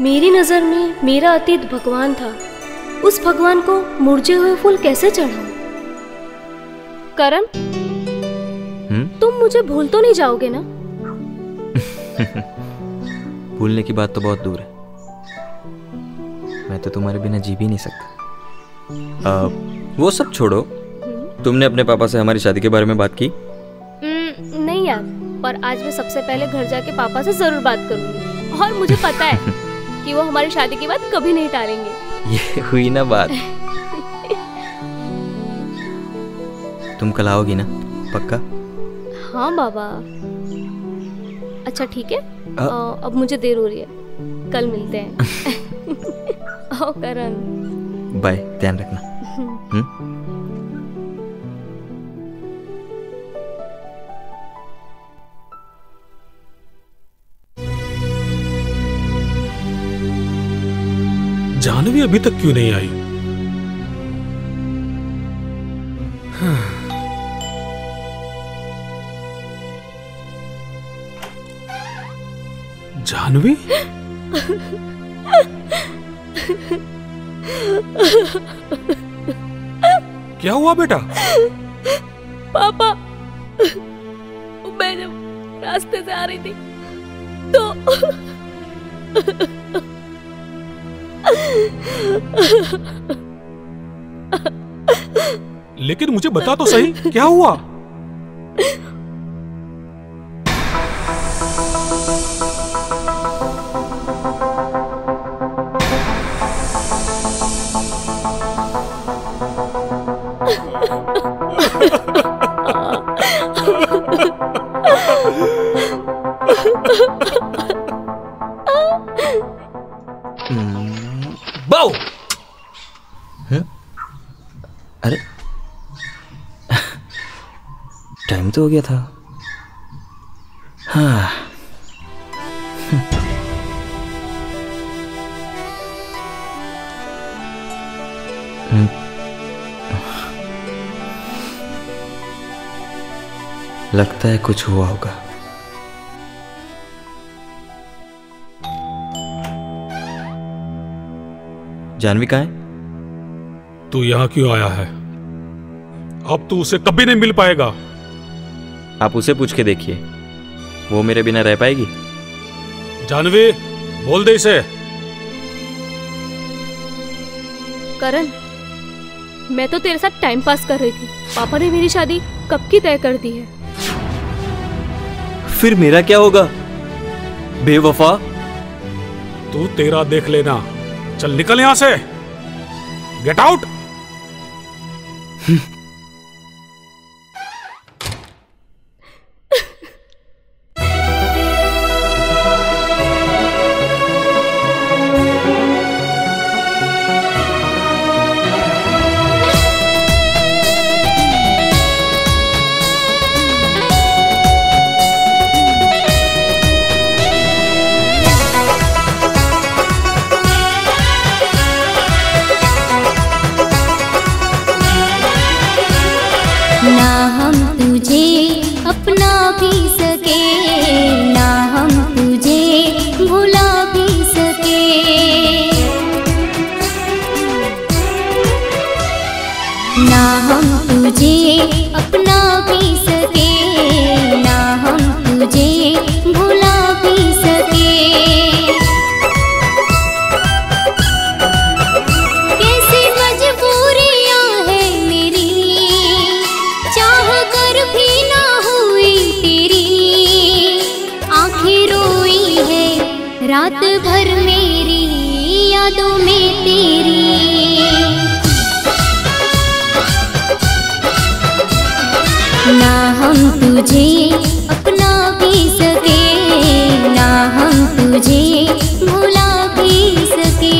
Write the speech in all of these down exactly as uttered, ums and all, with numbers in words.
मेरी नजर में मेरा अतीत भगवान था, उस भगवान को मुरझे हुए फूल कैसे चढ़ाऊं? करण, तुम मुझे भूल तो नहीं जाओगे ना? भूलने की बात तो बहुत दूर है, मैं तो तुम्हारे बिना जी भी नहीं सकता। आ, वो सब छोड़ो, तुमने अपने पापा से हमारी शादी के बारे में बात की? नहीं यार, पर आज मैं सबसे पहले घर जाके पापा से जरूर बात करूंगी, और मुझे पता है कि वो हमारी शादी की बात कभी नहीं टालेंगे। ये हुई ना बात। तुम कल आओगी ना, पक्का? हाँ बाबा। अच्छा ठीक है, आ, अब मुझे देर हो रही है, कल मिलते हैं। ओ करण, बाय, ध्यान रखना। हम्म? जानवी अभी तक क्यों नहीं आई? जानवी? क्या हुआ बेटा? पापा, मैं जब रास्ते से आ रही थी तो लेकिन मुझे बता तो सही, क्या हुआ? बाऊ! अरे टाइम तो हो गया था। हाँ, लगता है कुछ हुआ होगा। जानवी कहाँ है? तू यहाँ क्यों आया है? अब तू उसे कभी नहीं मिल पाएगा। आप उसे पूछ के देखिए, वो मेरे बिना रह पाएगी? जानवी, बोल दे इसे। करण, मैं तो तेरे साथ टाइम पास कर रही थी, पापा ने मेरी शादी कब की तय कर दी है। फिर मेरा क्या होगा? बेवफा। तू तेरा देख लेना। चल निकल यहां से, गेट आउट। रात भर मेरी यादों में तेरी, ना हम तुझे अपना भी सके, ना हम तुझे भुला भी सके।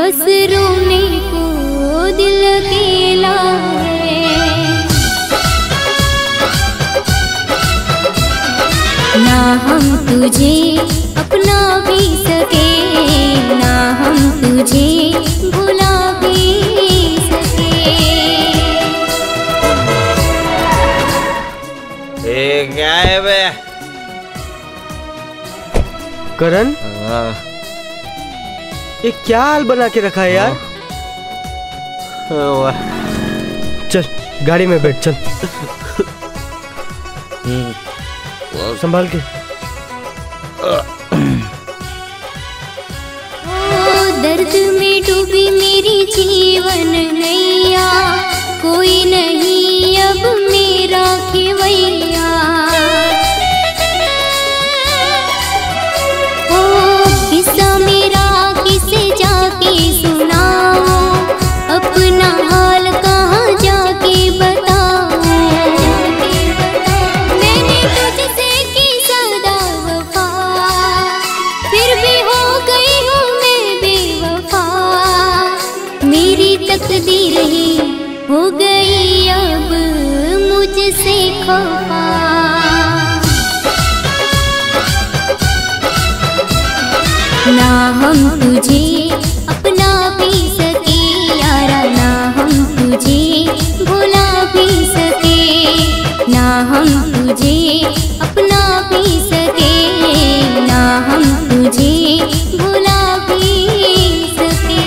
बस रोने को दिल अकेला है। ना हम तुझे अपना भी सके, ना हम तुझे भुला भी सके। ये क्या है बे? करण, ये क्या हाल बना के रखा है यार? चल गाड़ी में बैठ, चल संभाल के। ओ दर्द में डूबी मेरी जीवन नैया, कोई नहीं अब मेरा खेवैया। ओ किस्सा मेरा किसे जाके सुनाओ, अपना हाल कहाँ जाके बताओ। मैंने तुझसे की सदा वफा, फिर भी हो गई हूँ मैं बेवफा। मेरी तकदीर ही हो गई अब मुझसे खफा। ना हम तुझे अपना भी सके यारा, ना हम तुझे भुला भी सके। ना हम तुझे अपना भी सके, ना हम तुझे भुला भी सके।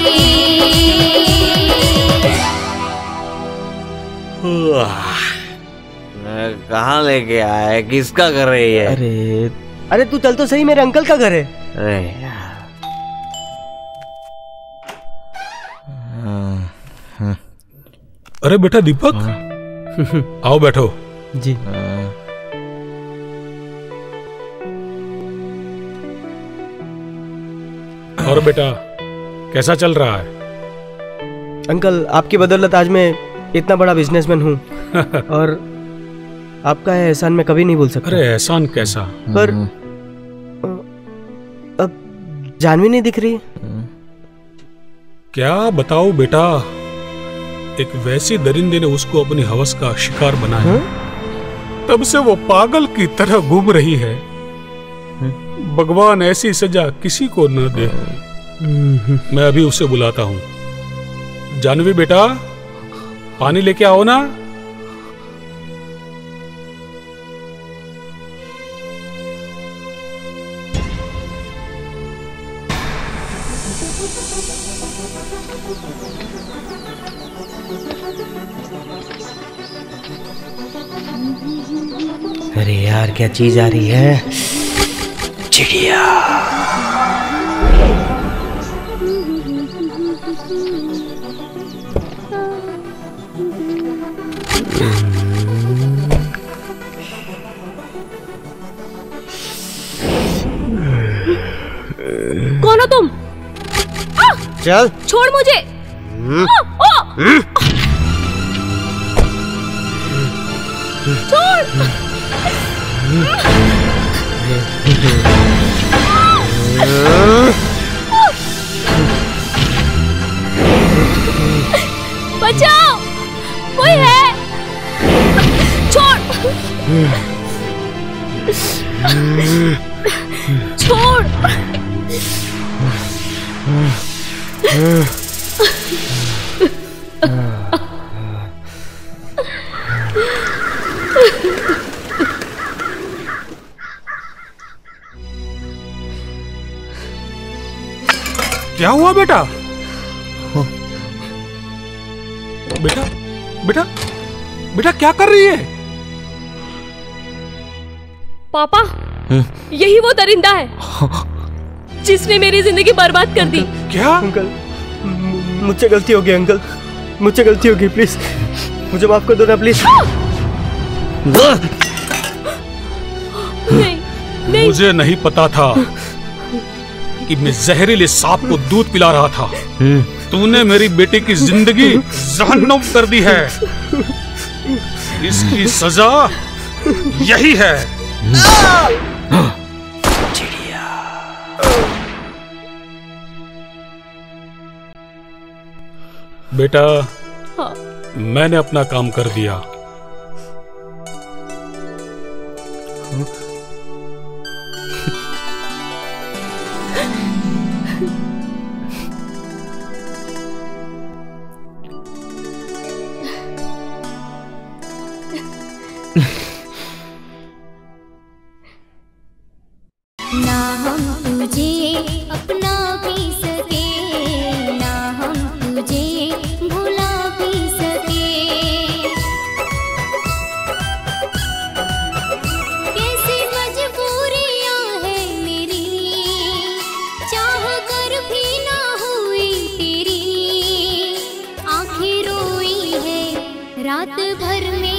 कहाँ लेके आया? किसका घर है ये? अरे अरे तू चल तो सही, मेरे अंकल का घर है। अरे यार। अरे बेटा दीपक, आओ बैठो। जी। और बेटा कैसा चल रहा है? अंकल आपकी बदौलत आज मैं इतना बड़ा बिजनेसमैन हूँ और आपका एहसान मैं कभी नहीं भूल सकता। अरे एहसान कैसा? पर अब जानवी नहीं दिख रही। क्या बताओ बेटा, एक वैसी दरिंदे ने उसको अपनी हवस का शिकार बनाया। तब से वो पागल की तरह घूम रही है। भगवान ऐसी सजा किसी को न दे। मैं अभी उसे बुलाता हूँ। जानवी बेटा, पानी लेके आओ ना। अरे यार क्या चीज आ रही है? चिड़िया। कौन हो तुम? चल छोड़ मुझे। आ, आ, छोड़। बचाओ, कोई है? छोड़। छोड़। क्या हुआ बेटा? बेटा बेटा बेटा क्या कर रही है? पापा, यही वो दरिंदा है जिसने मेरी जिंदगी बर्बाद कर दी। क्या? अंकल मुझसे गलती हो गई, अंकल मुझसे गलती हो गई, प्लीज मुझे माफ कर दो ना प्लीज। नहीं, नहीं। मुझे नहीं पता था कि मैं जहरीले सांप को दूध पिला रहा था। तूने मेरी बेटी की जिंदगी जहन्नुम कर दी है। इसकी सजा यही है। चिड़िया। बेटा, हाँ। मैंने अपना काम कर दिया। ना हम तुझे अपना भी सके, ना हम तुझे भुला भी सके। कैसी मजबूरियां हैं मेरी, चाह कर भी ना हुई तेरी। आंखें रोई है रात भर में